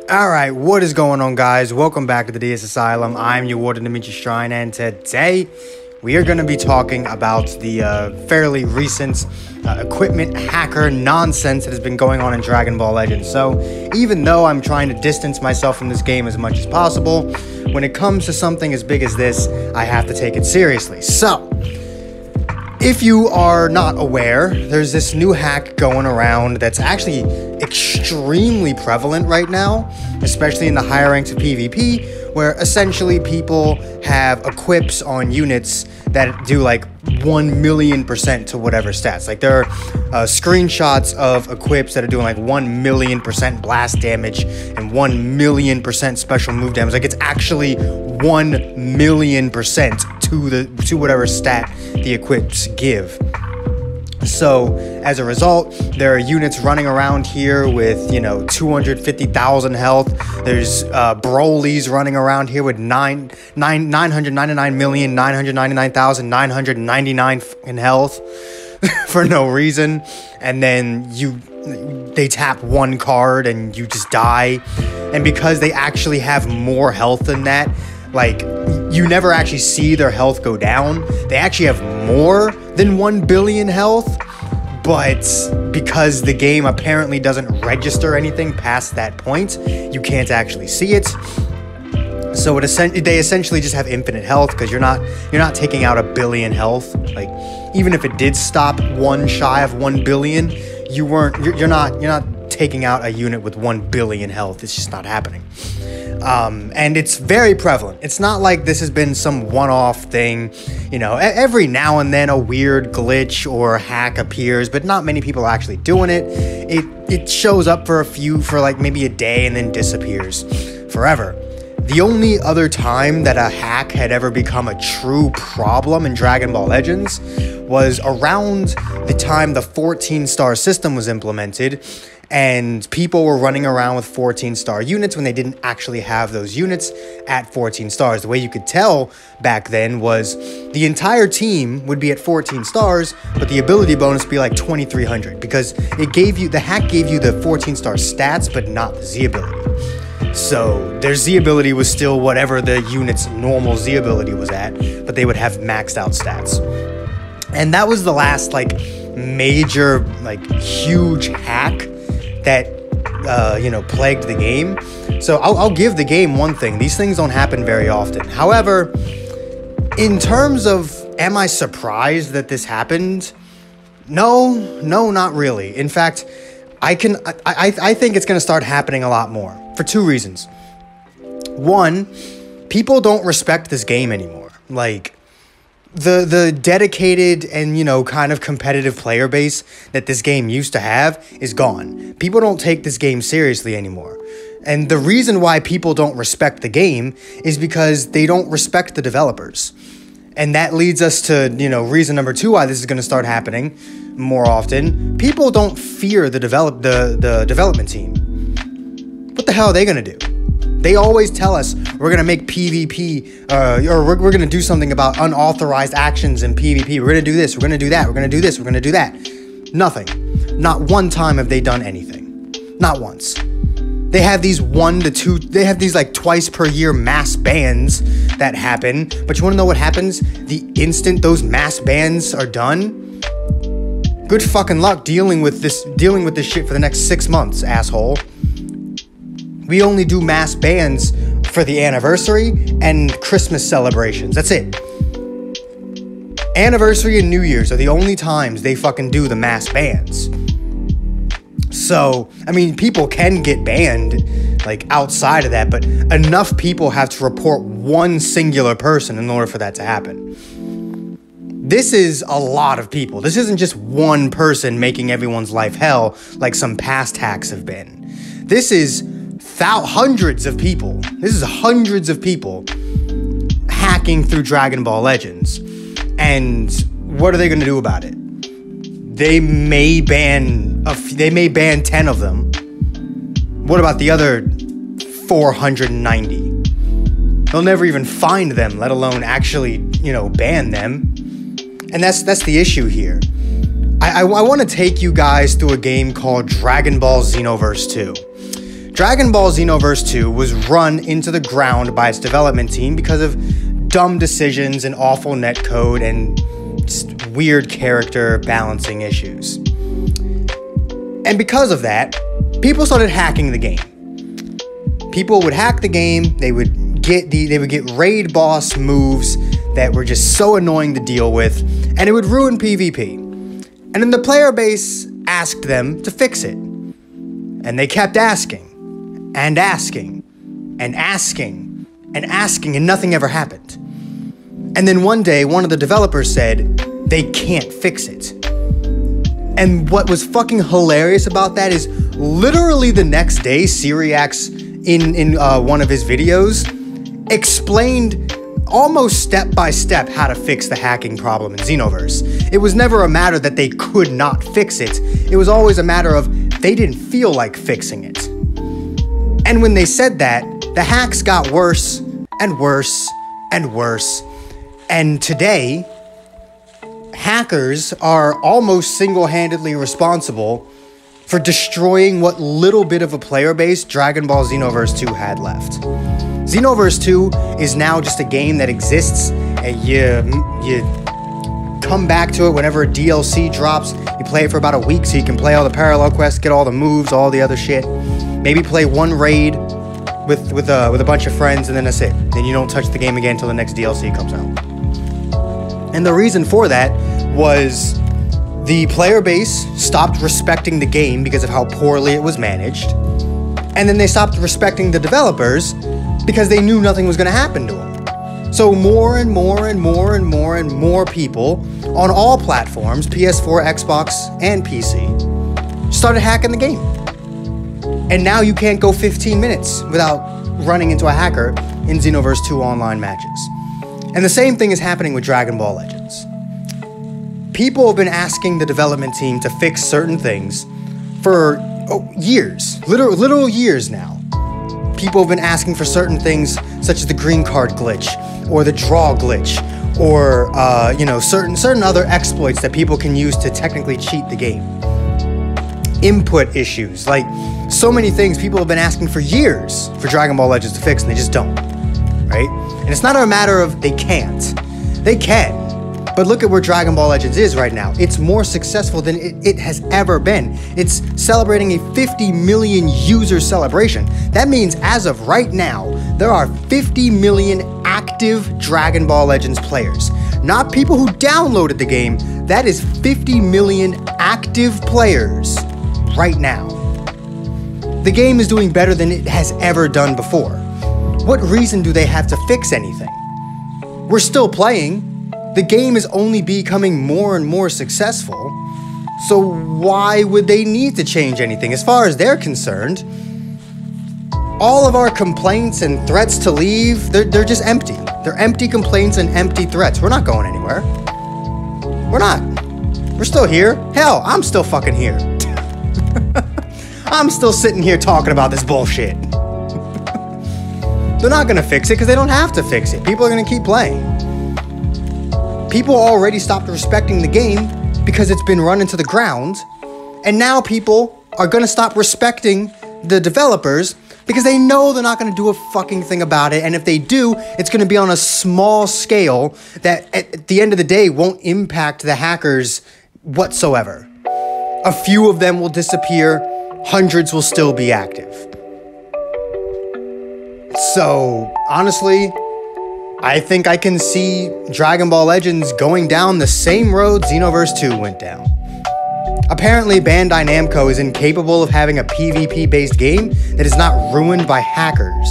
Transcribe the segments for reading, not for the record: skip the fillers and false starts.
Alright, what is going on, guys? Welcome back to the DS Asylum. I'm your Warden Dimitri Shrine, and today we are going to be talking about the fairly recent equipment hacker nonsense that has been going on in Dragon Ball Legends. So, even though I'm trying to distance myself from this game as much as possible, when it comes to something as big as this, I have to take it seriously. So, if you are not aware, there's this new hack going around that's actually extremely prevalent right now, especially in the higher ranks of PvP, where essentially people have equips on units that do like 1,000,000% to whatever stats. Like there are screenshots of equips that are doing like 1,000,000% blast damage and 1,000,000% special move damage. Like it's actually 1,000,000% to whatever stat the equips give. So, as a result, there are units running around here with, 250,000 health. There's Broly's running around here with 999,999,999 in health for no reason. And then they tap one card and you just die. And because they actually have more health than that, like, you never actually see their health go down. They actually have more than 1 billion health, but because the game apparently doesn't register anything past that point, you can't actually see it. So they essentially just have infinite health because you're not taking out 1 billion health. Like, even if it did stop one shy of 1 billion, you're not taking out a unit with 1 billion health. It's just not happening. And it's very prevalent. It's not like this has been some one-off thing. Every now and then a weird glitch or hack appears, but not many people are actually doing it. It shows up for like maybe a day and then disappears forever. The only other time that a hack had ever become a true problem in Dragon Ball Legends was around the time the 14-star system was implemented, and people were running around with 14-star units when they didn't actually have those units at 14 stars. The way you could tell back then was the entire team would be at 14 stars, but the ability bonus would be like 2,300 because the hack gave you the 14-star stats, but not the Z ability. So their Z ability was still whatever the unit's normal Z ability was at, but they would have maxed out stats. And that was the last major huge hack that plagued the game. So I'll give the game one thing: these things don't happen very often. However, in terms of am I surprised that this happened? No, not really. In fact, I think it's gonna start happening a lot more for two reasons. One, people don't respect this game anymore. Like, the dedicated and, kind of competitive player base that this game used to have is gone. People don't take this game seriously anymore. And the reason why people don't respect the game is because they don't respect the developers. And that leads us to, reason number two why this is going to start happening more often. People don't fear the development team. What the hell are they going to do? They always tell us we're going to make PvP, or we're going to do something about unauthorized actions in PvP. We're going to do this, we're going to do that, we're going to do this, we're going to do that. Nothing. Not one time have they done anything. Not once. They have these twice per year mass bans that happen, but you want to know what happens the instant those mass bans are done? Good fucking luck dealing with this shit for the next 6 months, asshole. We only do mass bans for the anniversary and Christmas celebrations. That's it. Anniversary and New Year's are the only times they fucking do the mass bans. So, I mean, people can get banned, outside of that, but enough people have to report one singular person in order for that to happen. This is a lot of people. This isn't just one person making everyone's life hell like some past hacks have been. This is hundreds of people. This is hundreds of people hacking through Dragon Ball Legends. And what are they going to do about it? They may ban 10 of them. What about the other 490? They'll never even find them, let alone actually, ban them. And that's the issue here. I want to take you guys through a game called Dragon Ball Xenoverse 2. Dragon Ball Xenoverse 2 was run into the ground by its development team because of dumb decisions and awful netcode and just weird character balancing issues. And because of that, people started hacking the game. People would hack the game, they would get raid boss moves that were just so annoying to deal with, and it would ruin PvP. And then the player base asked them to fix it. And they kept asking, and asking, and asking, and asking, and nothing ever happened. And then one day, one of the developers said, they can't fix it. And what was fucking hilarious about that is literally the next day, Syriax, in one of his videos, explained almost step by step how to fix the hacking problem in Xenoverse. It was never a matter that they could not fix it. It was always a matter of they didn't feel like fixing it. And when they said that, the hacks got worse and worse and worse. And today, hackers are almost single-handedly responsible for destroying what little bit of a player base Dragon Ball Xenoverse 2 had left. Xenoverse 2 is now just a game that exists, and you come back to it whenever a DLC drops. You play it for about a week so you can play all the parallel quests, get all the moves, all the other shit. Maybe play one raid with a bunch of friends, and then that's it. Then you don't touch the game again until the next DLC comes out. And the reason for that was the player base stopped respecting the game because of how poorly it was managed. And then they stopped respecting the developers because they knew nothing was going to happen to them. So more and more and more and more and more people on all platforms, PS4, Xbox, and PC, started hacking the game. And now you can't go 15 minutes without running into a hacker in Xenoverse 2 online matches. And the same thing is happening with Dragon Ball Legends. People have been asking the development team to fix certain things for years, literal years now. People have been asking for certain things such as the green card glitch or the draw glitch or certain other exploits that people can use to technically cheat the game. Input issues, like so many things people have been asking for years for Dragon Ball Legends to fix, and they just don't, right? And it's not a matter of they can't. They can. But look at where Dragon Ball Legends is right now. It's more successful than it has ever been. It's celebrating a 50 million user celebration. That means as of right now, there are 50 million active Dragon Ball Legends players. Not people who downloaded the game. That is 50 million active players right now. The game is doing better than it has ever done before. What reason do they have to fix anything? We're still playing. The game is only becoming more and more successful, so why would they need to change anything? As far as they're concerned, all of our complaints and threats to leave, they're just empty. They're empty complaints and empty threats. We're not going anywhere. We're not. We're still here. Hell, I'm still fucking here. I'm still sitting here talking about this bullshit. They're not gonna fix it because they don't have to fix it. People are gonna keep playing. People already stopped respecting the game because it's been run into the ground, and now people are gonna stop respecting the developers because they know they're not gonna do a fucking thing about it, and if they do, it's gonna be on a small scale that at the end of the day won't impact the hackers whatsoever. A few of them will disappear, hundreds will still be active. So, honestly, I think I can see Dragon Ball Legends going down the same road Xenoverse 2 went down. Apparently, Bandai Namco is incapable of having a PvP-based game that is not ruined by hackers.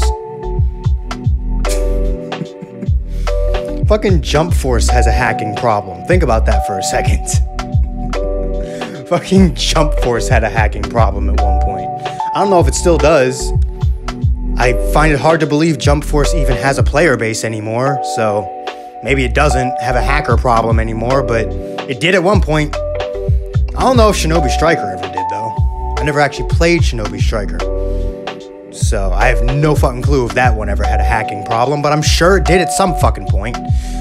Fucking Jump Force has a hacking problem. Think about that for a second. Fucking Jump Force had a hacking problem at one point. I don't know if it still does. I find it hard to believe Jump Force even has a player base anymore, so maybe it doesn't have a hacker problem anymore, but it did at one point. I don't know if Shinobi Striker ever did, though. I never actually played Shinobi Striker, so I have no fucking clue if that one ever had a hacking problem, but I'm sure it did at some fucking point.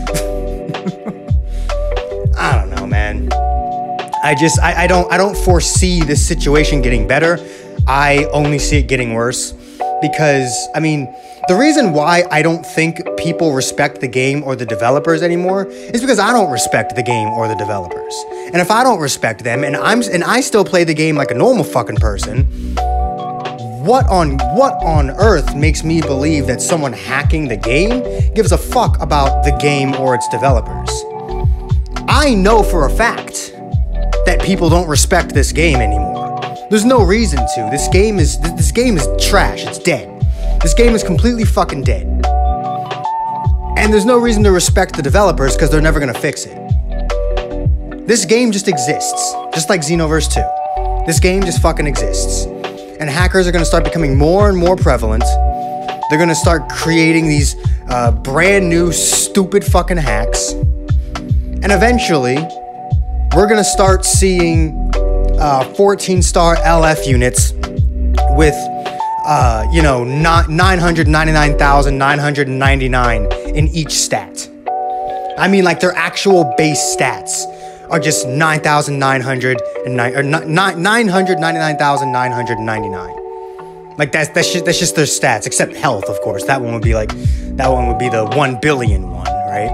I don't know, man. I don't foresee this situation getting better. I only see it getting worse. because, I mean, the reason why I don't think people respect the game or the developers anymore is because I don't respect the game or the developers. And if I don't respect them and I still play the game like a normal fucking person, what on earth makes me believe that someone hacking the game gives a fuck about the game or its developers? I know for a fact that people don't respect this game anymore. There's no reason to. This game is trash. It's dead. This game is completely fucking dead. And there's no reason to respect the developers because they're never gonna fix it. This game just exists, just like Xenoverse 2. This game just fucking exists. And hackers are gonna start becoming more and more prevalent. They're gonna start creating these brand new stupid fucking hacks. And eventually, we're gonna start seeing 14-star LF units with, 999,999 in each stat. I mean, like, their actual base stats are just 999,999. Like, that's just their stats, except health, of course. That one would be the 1 billion one, right?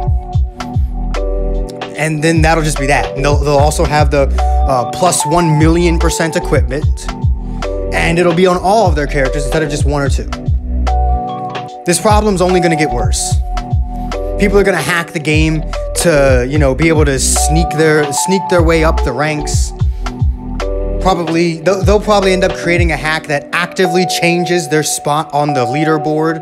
And then that'll just be that. And they'll also have the plus 1 million% equipment. And it'll be on all of their characters instead of just one or two. This problem's only going to get worse. People are going to hack the game to, be able to sneak their way up the ranks. They'll probably end up creating a hack that actively changes their spot on the leaderboard.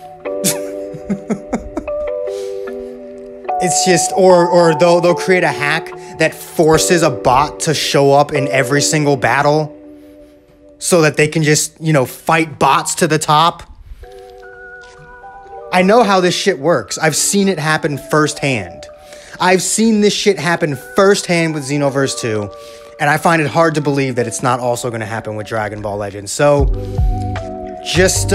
It's just, or they'll create a hack that forces a bot to show up in every single battle so that they can just, fight bots to the top. I know how this shit works. I've seen it happen firsthand. I've seen this shit happen firsthand with Xenoverse 2, and I find it hard to believe that it's not also going to happen with Dragon Ball Legends. So, just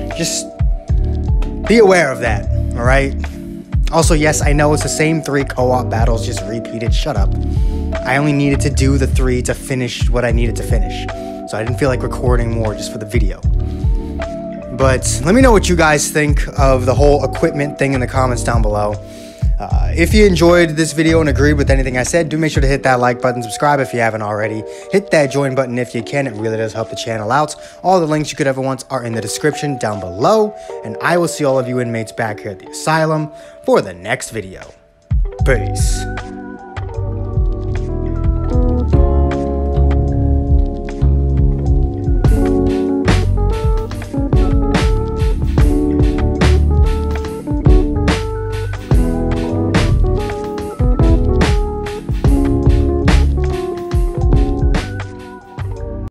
be aware of that, all right? Also, yes, I know it's the same 3 co-op battles, just repeated. Shut up. I only needed to do the 3 to finish what I needed to finish. So I didn't feel like recording more just for the video. But let me know what you guys think of the whole equipment thing in the comments down below. If you enjoyed this video and agreed with anything I said, do make sure to hit that like button, subscribe if you haven't already. Hit that join button if you can. It really does help the channel out. All the links you could ever want are in the description down below. And I will see all of you inmates back here at the asylum for the next video. Peace.